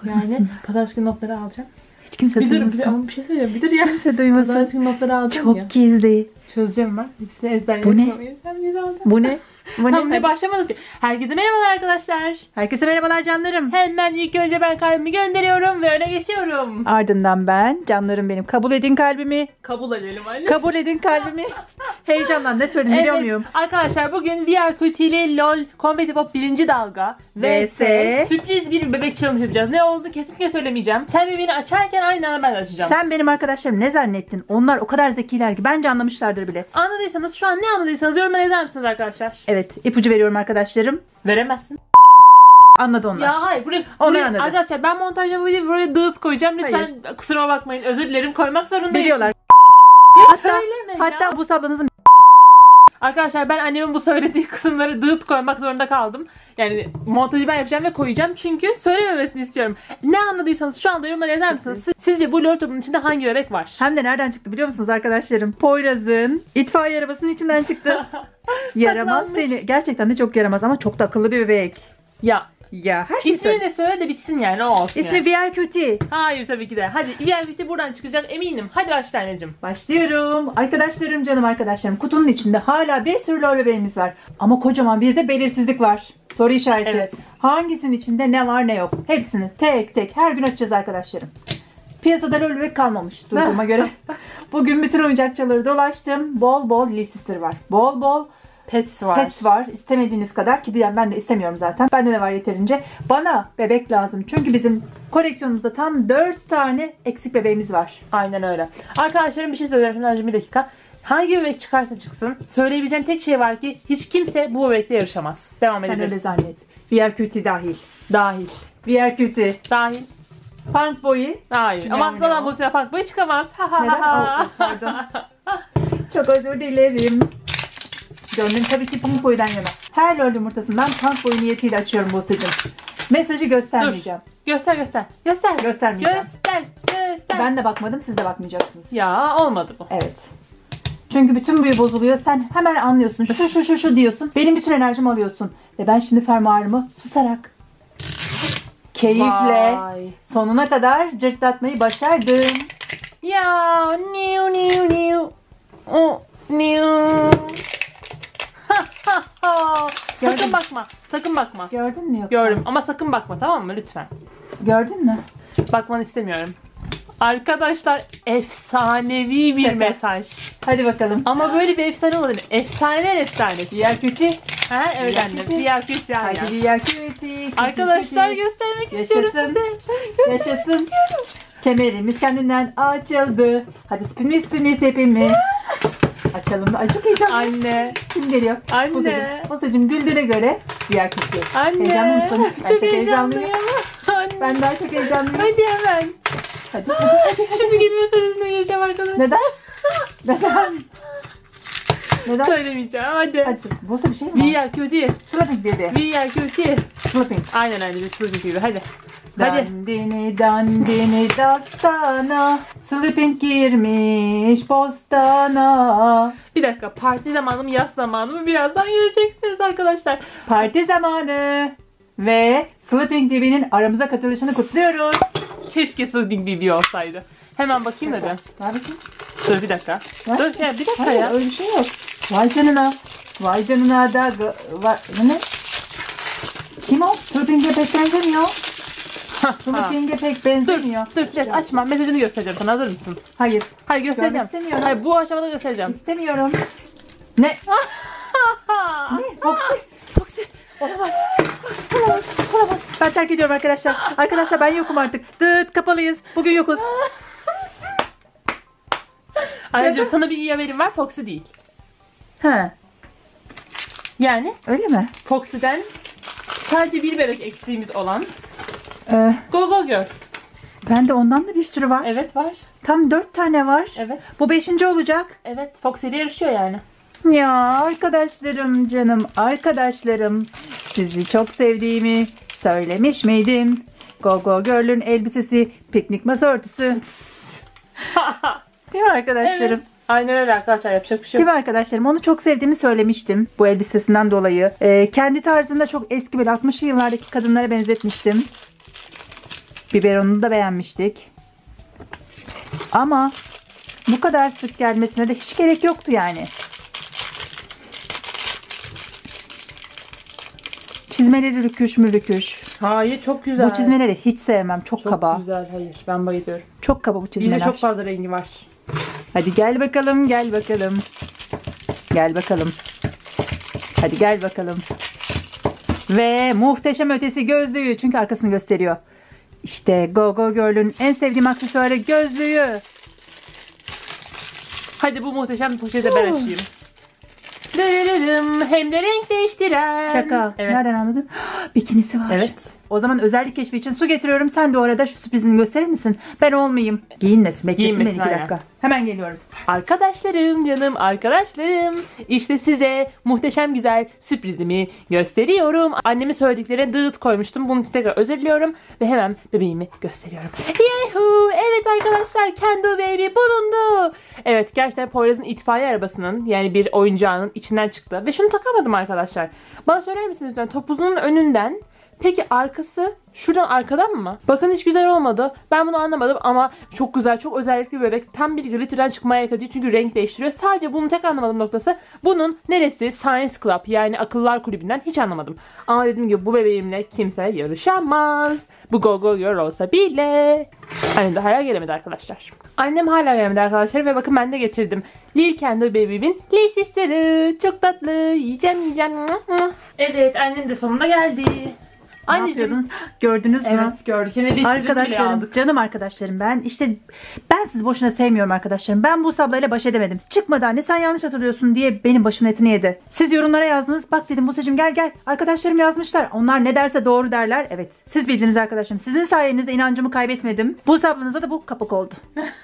Yani pazartesi günü notları alacağım. Hiç kimse duymasın. Ama bir şey söyleyeyim. Bir dur ya. Kimse duymasın. Pazartesi günü notları alacağım Çok ya. gizli. Çözeceğim ben. Hepsini ezberleyeceğim. Bu ne? Tam ne başlamadık ki. Herkese merhabalar arkadaşlar. Herkese merhabalar canlarım. Hemen ilk önce ben kalbimi gönderiyorum ve öne geçiyorum. Ardından ben, canlarım benim. Kabul edin kalbimi. Kabul edelim anne. Kabul edin kalbimi. Heyecandan ne söyleyeyim biliyor muyum? Arkadaşlar bugün VRQT ile LOL Competitive Pop 1. dalga vs sürpriz bir bebek challenge yapacağız. Ne oldu kesinlikle söylemeyeceğim. Sen bebeğini açarken aynı anda ben de açacağım. Sen benim arkadaşlarım ne zannettin? Onlar o kadar zekiler ki bence anlamışlardır bile. Anladıysanız şu an ne anladıysanız yorumlara yazar mısınız arkadaşlar? Evet, ipucu veriyorum arkadaşlarım. Veremezsin. Anladı onlar. Ya hayır. Onlar anladı. Arkadaşlar ben montajda buraya dağıt koyacağım. Lütfen kusuruma bakmayın. Özür dilerim. Koymak zorundayım. Biliyorlar. Hatta bu ablanızın... Arkadaşlar ben annemin bu söylediği kısımları dağıt koymak zorunda kaldım. Yani montajı ben yapacağım ve koyacağım. Çünkü söylememesini istiyorum. Ne anladıysanız şu anda yorumlara yazar mısınız? Sizce bu LOL topunun içinde hangi bebek var? Hem de nereden çıktı biliyor musunuz arkadaşlarım? Poyraz'ın itfaiye arabasının içinden çıktı. Yaramaz seni. Gerçekten de çok yaramaz ama çok da akıllı bir bebek. Ya her şey İsmini de söyle de bitsin yani o olsun. İsmi yani. VRQT. Hayır tabii ki de. Hadi VRQT buradan çıkacak eminim. Hadi başla anneciğim. Başlıyorum. Arkadaşlarım, canım arkadaşlarım. Kutunun içinde hala bir sürü LOL bebeğimiz var. Ama kocaman bir de belirsizlik var. Soru işareti. Evet. Hangisinin içinde ne var ne yok? Hepsini tek tek her gün açacağız arkadaşlarım. Piyasada LOL bebek kalmamış duyduğuma göre. Bugün bütün oyuncakçıları dolaştım. Bol bol Leicester var. Bol bol Pets var. Pets var. İstemediğiniz kadar ki ben de istemiyorum zaten. Bende de var yeterince. Bana bebek lazım. Çünkü bizim koleksiyonumuzda tam 4 tane eksik bebeğimiz var. Aynen öyle. Arkadaşlarım bir şey söyleyeceğim. Şimdi bir dakika. Hangi bebek çıkarsa çıksın. Söyleyebileceğim tek şey var ki hiç kimse bu bebekle yarışamaz. Devam Sen edebiliriz. öyle zannet. VRQT dahil. Dahil. VRQT. Dahil. Punk Boy'u. Hayır. Ama aslan bu sefer Punk Boy çıkamaz. Neden? Pardon. Çok özür dilerim. Gönlüm tabii ki Punk Boy'dan yana. Her LOL yumurtasından Punk Boy niyetiyle açıyorum Buse'cim. Mesajı göstermeyeceğim. Dur. Göster. Göstermeyeceğim. Göster. Ben de bakmadım, siz de bakmayacaksınız. Ya olmadı bu. Evet. Çünkü bütün büyü bozuluyor. Sen hemen anlıyorsun. Şu diyorsun. Benim bütün enerjimi alıyorsun. Ve ben şimdi fermuarımı susarak, keyifle sonuna kadar cırtlatmayı başardım. Ya new. Oh new. Sakın bakma. Gördün mü yoksa? Gördüm ama sakın bakma, tamam mı lütfen. Gördün mü? Bakmanı istemiyorum. Arkadaşlar efsanevi bir mesaj. Hadi bakalım. Ama böyle bir efsane olmadı. Efsaneler efsanesi. VRQT. Ha evet annem. VRQT yani. Hadi VRQT. Arkadaşlar göstermek istiyorum size. Yaşasın. Kemerimiz kendinden açıldı. Hadi spinimiz hepimiz. Açalım. Ay çok heyecanlı. Anne. Kim geliyor? Anne. Masacım güldüğüne göre VRQT. Anne. Heyecanlı mısın? Ben çok heyecanlıyım. Anne. Ben daha çok heyecanlıyım. Hadi hemen. Hadi. Şimdi gülme krizine gireceğim arkadaşlar. Neden? Söylemeyeceğim hadi. Hadi. Bursa bir şey mi var? VRQT. Slapping dedi. VRQT. Slapping. Aynen öyle. Slapping gibi. Hadi. Dandini dastana, Sleeping girmiş bostana. Bir dakika, parti zamanı mı yaz zamanı mı birazdan göreceksiniz arkadaşlar. Parti zamanı ve Sleeping Baby'nin aramıza katılışını kutluyoruz. Keşke Sleeping Baby olsaydı. Hemen bakayım dedim. Ver bakayım. Dur bir dakika. Dur ya bir dakika ya. Öyle bir şey yok. Vay canına. Vay canına da ne? Kim o? Sleeping'e pek benzemiyor. Sleeping'e pek benzemiyor. Dur bir dakika açma. Mesajını göstereceğim sana. Hazır mısın? Hayır. Hayır göstereceğim. Görmek istemiyorum. Hayır bu aşamada göstereceğim. İstemiyorum. Ne? Ne? Foxy. Olamaz. Ben terk ediyorum arkadaşlar. Arkadaşlar ben yokum artık. Dıt kapalıyız. Bugün yokuz. Ayrıca sana bir iyi haberim var. Foxy değil. He. Yani Öyle mi? Foxy'den sadece bir bebek eksiğimiz olan Go Girl. Bende ondan da bir sürü var. Evet var. Tam 4 tane var. Evet. Bu 5. olacak. Evet. Foxy ile yarışıyor yani. Ya arkadaşlarım, canım arkadaşlarım. Sizi çok sevdiğimi söylemiş miydim? Go Girl'ün elbisesi piknik masa örtüsü. Değil mi arkadaşlarım? Evet. Aynen öyle arkadaşlar, yapacak bir şey Değil yok. mi arkadaşlarım? Onu çok sevdiğimi söylemiştim bu elbisesinden dolayı. Kendi tarzında çok eski böyle 60'lı yıllardaki kadınlara benzetmiştim. Biberonunu da beğenmiştik. Ama bu kadar sık gelmesine de hiç gerek yoktu yani. Çizmeleri rüküş mü rüküş. Hayır, çok güzel. Bu çizmeleri hiç sevmem. Çok kaba. Çok güzel, hayır. Ben bayılıyorum. Çok kaba bu çizmeler. Yine çok fazla rengi var. Hadi gel bakalım, gel bakalım. Gel bakalım. Hadi gel bakalım. Ve muhteşem ötesi gözlüğü. Çünkü arkasını gösteriyor. İşte Go Go Girl'ün en sevdiğim aksesuarı gözlüğü. Hadi bu muhteşem poşeti ben açayım. Dırırırım, hem de renk değiştiren. Şaka. Evet. Nereden anladın? Bikinisi var. Evet. O zaman özellik keşfi için su getiriyorum. Sen de o arada şu sürprizini gösterir misin? Ben olmayayım. Giyinmesin. Beklesin beni 2 aynen. dakika. Hemen geliyorum. Arkadaşlarım, canım arkadaşlarım, işte size muhteşem güzel sürprizimi gösteriyorum. Annemin söylediklerine dıt koymuştum. Bunun için tekrar özür diliyorum ve hemen bebeğimi gösteriyorum. Yahoo! Evet arkadaşlar, Kendo Baby bulundu. Evet, gerçekten Poyraz'ın itfaiye arabasının, yani bir oyuncağının içinden çıktı ve şunu takamadım arkadaşlar. Bana söyler misiniz lütfen, topuzunun önünden. Peki arkası şuradan arkadan mı? Bakın hiç güzel olmadı. Ben bunu anlamadım ama çok güzel, çok özellikli bir bebek. Tam bir glitter'dan çıkmaya yakalaıyor çünkü renk değiştiriyor. Sadece bunun tek anlamadığım noktası bunun neresi? Science Club, yani akıllar kulübünden hiç anlamadım. Ama dediğim gibi bu bebeğimle kimse yarışamaz. Bu Go Go Girl olsa bile. Annem de hala gelemedi arkadaşlar. Annem hala gelemedi arkadaşlar ve bakın ben de getirdim. Lil Kendo Baby'min Lil Sister'ı. Çok tatlı. Yiyeceğim. Evet, annem de sonunda geldi. Anneciğim, gördünüz mü? Evet, gördük. Yine listini bile Arkadaşlarım, aldık. canım arkadaşlarım, ben sizi boşuna sevmiyorum arkadaşlarım. Ben bu ablayla baş edemedim. Çıkmadı anne, sen yanlış hatırlıyorsun diye benim başımın etini yedi. Siz yorumlara yazdınız. Bak dedim Buse'cim, gel. Arkadaşlarım yazmışlar. Onlar ne derse doğru derler. Evet. Siz bildiniz arkadaşlarım. Sizin sayenizde inancımı kaybetmedim. Bu ablanıza da bu kapak oldu.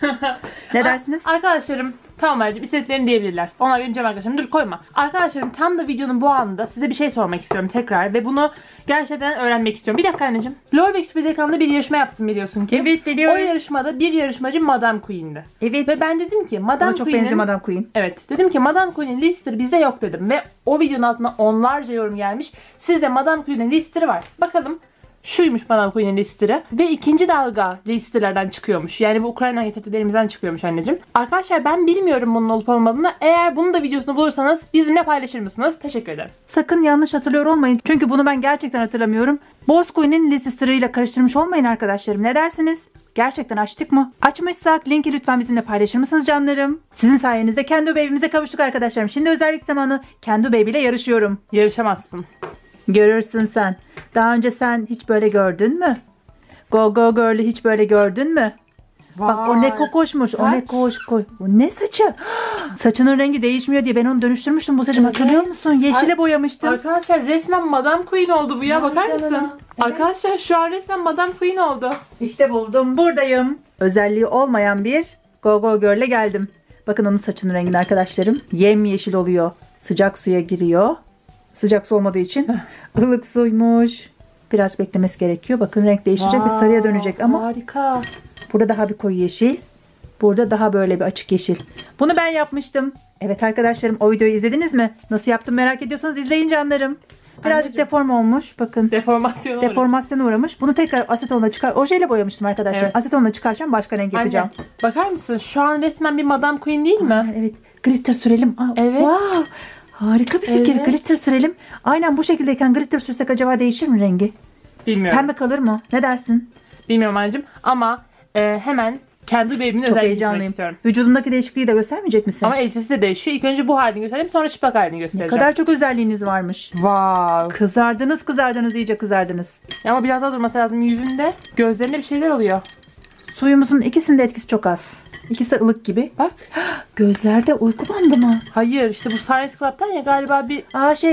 Ne dersiniz? Arkadaşlarım, tamam anneciğim, istediklerini diyebilirler. Onlar benim canım arkadaşlarım. Dur koyma. Arkadaşlarım, tam da videonun bu anında size bir şey sormak istiyorum tekrar ve bunu gerçekten öğrenmek istiyorum. Bir dakika anneciğim. Lolbek Sürpriz ekranında bir yarışma yaptım biliyorsun ki. Evet, biliyoruz. O yarışmada bir yarışmacı Madame Queen'di. Evet. Ve ben dedim ki Madame Ama çok benziyor Queen'in... Madame Queen. Evet. Dedim ki Madame Queen'in lister bizde yok dedim. Ve o videonun altına onlarca yorum gelmiş. Sizde Madame Queen'in lister'ı var. Bakalım. Şuymuş Madame Queen'in lister'ı. Ve ikinci dalga listerlerden çıkıyormuş. Yani bu Ukrayna'dan getirdiklerimizden çıkıyormuş anneciğim. Arkadaşlar ben bilmiyorum bunun olup olmadığını. Eğer bunun da videosunu bulursanız bizimle paylaşır mısınız? Teşekkür ederim. Sakın yanlış hatırlıyor olmayın. Çünkü bunu ben gerçekten hatırlamıyorum. Boss Queen'in lister'ıyla karıştırmış olmayın arkadaşlarım. Ne dersiniz? Gerçekten açtık mı? Açmışsak linki lütfen bizimle paylaşır mısınız canlarım? Sizin sayenizde Kendo Baby'mize kavuştuk arkadaşlarım. Şimdi özellik zamanı. Kendo Baby ile yarışıyorum. Yarışamazsın. Görürsün sen. Daha önce sen hiç böyle gördün mü? Go Go Girl'ü hiç böyle gördün mü? Bak o ne kokoşmuş. O ne koş. Bu ne saçı? Saçının rengi değişmiyor diye ben onu dönüştürmüştüm bu saçım. Evet. Hatırlıyor musun? Yeşile boyamıştım. Arkadaşlar resmen Madame Queen oldu bu ya. Bakar mısın? Evet. Arkadaşlar şu an resmen Madame Queen oldu. İşte buldum. Buradayım. Özelliği olmayan bir Go Go Girl'e geldim. Bakın onun saçının rengini arkadaşlarım. Yemyeşil oluyor. Sıcak suya giriyor. Sıcak su olmadığı için ılık suymuş. Biraz beklemesi gerekiyor. Bakın renk değişecek ve sarıya dönecek ama harika. burada daha bir koyu yeşil. Burada daha böyle bir açık yeşil. Bunu ben yapmıştım. Evet arkadaşlarım, o videoyu izlediniz mi? Nasıl yaptım merak ediyorsanız izleyin canlarım. Birazcık Anneciğim. deform olmuş. Bakın. Deformasyona uğramış. Bunu tekrar asetonla ojeyle boyamıştım arkadaşlar. Evet. Asetonla çıkaracağım, başka renk yapacağım. Anne, bakar mısın? Şu an resmen bir Madame Queen değil mi? Evet. Glitter sürelim. Aa, Evet. Wow. Harika bir fikir. Evet. Glitter sürelim. Aynen bu şekildeyken glitter sürsek acaba değişir mi rengi? Bilmiyorum. Pembe kalır mı? Ne dersin? Bilmiyorum anneciğim. Ama hemen kendi bebeğimin Çok özelliğini heyecanlıyım. istiyorum. Vücudumdaki değişikliği de göstermeyecek misin? Ama elbisesi de değişiyor. İlk önce bu halini göstereyim, sonra çıplak halini Ne göstereceğim. kadar çok özelliğiniz varmış. Wow. Kızardınız, iyice kızardınız. Ama biraz daha durması lazım yüzünde. Gözlerinde bir şeyler oluyor. Suyumuzun ikisinin de etkisi çok az. İkisi de ılık gibi. Bak. Gözlerde uyku bandı mı? Hayır, işte bu Science Club'tan ya galiba bir...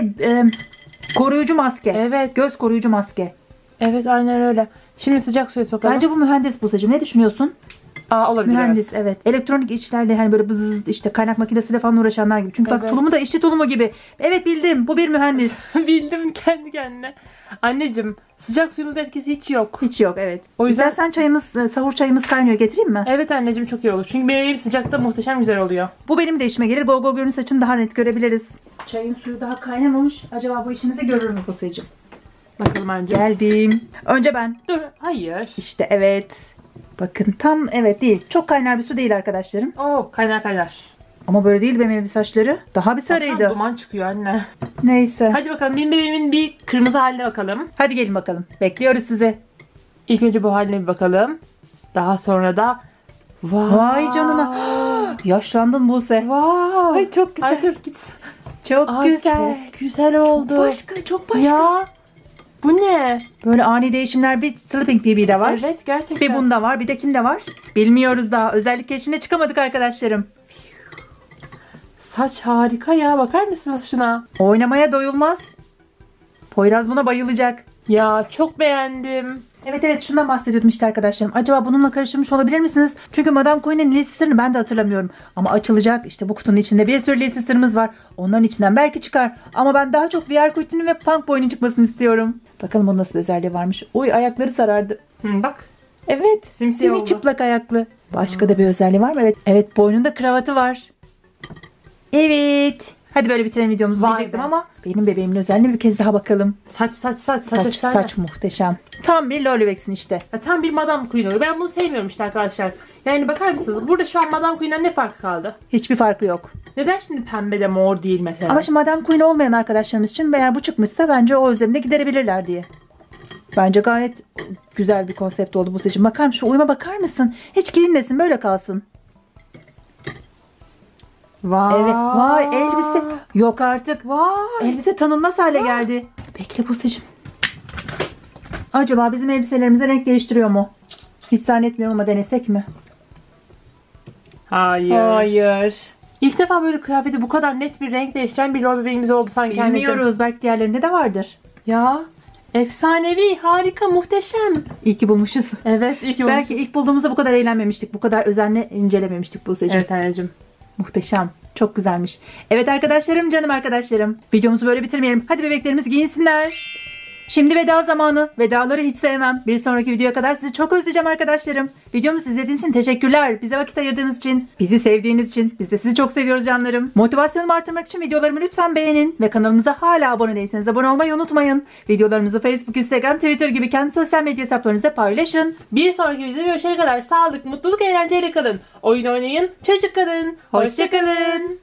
Koruyucu maske. Evet. Göz koruyucu maske. Evet, aynen öyle. Şimdi sıcak suya sokalım. Bence bu mühendis Buse'cim. Ne düşünüyorsun? Olabilir. Mühendis evet. Elektronik işlerle hani böyle bızız işte kaynak makinesiyle falan uğraşanlar gibi. Çünkü bak Evet. tulumu da işçi tulumu gibi. Evet bildim. Bu bir mühendis. Bildim kendi kendine. Anneciğim, sıcak suyumuzun etkisi hiç yok. Hiç yok evet. O yüzden- İstersen sahur çayımız kaynıyor. Getireyim mi? Evet anneciğim, çok iyi olur. Çünkü bir sıcakta muhteşem güzel oluyor. Bu benim de işime gelir. Go Go Girl'ün saçını daha net görebiliriz. Çayın suyu daha kaynamamış. Acaba bu işimizi görür mü Buse'cim? Bakalım önce. Geldim. Önce ben. Dur. Hayır. İşte evet. Bakın tam evet değil. Çok kaynar bir su değil arkadaşlarım. Oo, kaynar kaynar. Ama böyle değil benim saçları. Daha bir Baksana, sarıydı. duman çıkıyor anne. Neyse. Hadi bakalım benim bebeğimin bir kırmızı haline bakalım. Hadi gelin bakalım. Bekliyoruz sizi. İlk önce bu haline bir bakalım. Daha sonra da Vay canına. Yaşlandın Buse. Wow. Ay çok güzel. Ay dur git. Çok Ay, güzel. Çok güzel oldu. Başka, çok başka. Ya bu ne? Böyle ani değişimler bir Sleeping BB'de var. Evet gerçekten. Bir bunda var, bir de kimde var? Bilmiyoruz daha. Özellik keşfine çıkamadık arkadaşlarım. Saç harika ya. Bakar mısınız şuna? Oynamaya doyulmaz. Poyraz buna bayılacak. Ya çok beğendim. Evet şundan bahsediyordum işte arkadaşlarım. Acaba bununla karıştırmış olabilir misiniz? Çünkü Madame Coyne'in Leicester ben de hatırlamıyorum. Ama açılacak işte bu kutunun içinde bir sürü Leicester'ımız var. Onların içinden belki çıkar. Ama ben daha çok VR Kuytu'nun ve Punk Boy'un çıkmasını istiyorum. Bakalım bunun nasıl bir özelliği varmış. Uy ayakları sarardı. Bak. Evet. Simsiyah Semi oldu. çıplak ayaklı. Başka da bir özelliği var mı? Evet. Evet boynunda kravatı var. Evet. Hadi böyle bitirelim videomuzu Vay diyecektim be. ama benim bebeğimin özelliğine bir kez daha bakalım. Saç Muhteşem. Tam bir Lolliwex'in işte. Ya, tam bir Madame Queen oluyor. Ben bunu sevmiyorum işte arkadaşlar. Yani bakar mısınız? Burada şu an Madame Queen'den ne farkı kaldı? Hiçbir farkı yok. Neden şimdi pembe de mor değil mesela? Ama şimdi Madame Queen olmayan arkadaşlarımız için eğer bu çıkmışsa bence o özlemini giderebilirler diye. Bence gayet güzel bir konsept oldu bu seçim. Bakar mısın? Şu uyuma bakar mısın? Hiç giyinmesin böyle kalsın. Vay. Evet. Vay elbise. Yok artık. Vay. Elbise tanınmaz hale geldi. Bekle bu seçim. Acaba bizim elbiselerimize renk değiştiriyor mu? Hiç zannetmiyorum ama denesek mi? Hayır. Hayır. İlk defa böyle kıyafeti bu kadar net bir renk değiştiren bir rol bebeğimiz oldu sanki. Bilmiyoruz. Belki diğerlerinde de vardır. Ya. Efsanevi, harika, muhteşem. İyi ki bulmuşuz. Evet, iyi ki Belki ilk bulduğumuzda bu kadar eğlenmemiştik. Bu kadar özenle incelememiştik bu seçim. Evet anneciğim. Muhteşem. Çok güzelmiş. Evet arkadaşlarım, canım arkadaşlarım. Videomuzu böyle bitirmeyelim. Hadi bebeklerimiz giyinsinler. Şimdi veda zamanı. Vedaları hiç sevmem. Bir sonraki videoya kadar sizi çok özleyeceğim arkadaşlarım. Videomuzu izlediğiniz için teşekkürler. Bize vakit ayırdığınız için, bizi sevdiğiniz için. Biz de sizi çok seviyoruz canlarım. Motivasyonumu artırmak için videolarımı lütfen beğenin. Ve kanalımıza hala abone değilseniz abone olmayı unutmayın. Videolarımızı Facebook, Instagram, Twitter gibi kendi sosyal medya hesaplarınızda paylaşın. Bir sonraki videoda görüşene kadar sağlık, mutluluk, eğlenceyle kalın. Oyun oynayın, çocuk kalın. Hoşça kalın.